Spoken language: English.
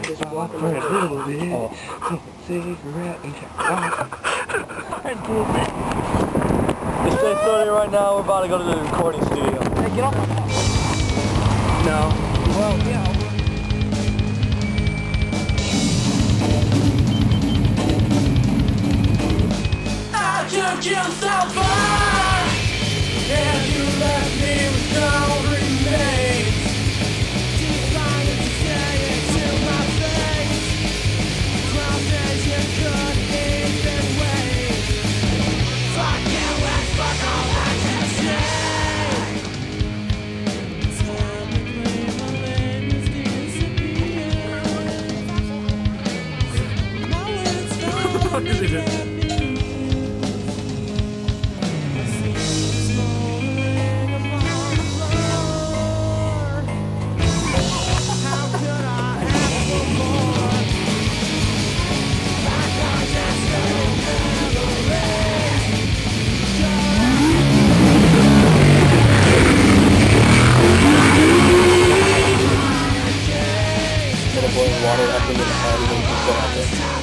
just walk for a little bit. Smoke a cigarette and check out. Just stay started right now. We're about to go to the recording studio. Hey, get off my car. No. Well, yeah. I took you so far, and you left me with no remains. Decided to say it to my face. Foundation could even wait. Fuck you and fuck all I can say. Time to claim my land is disappearing. Now it's time. Boiling water up into the head and then you put it out there.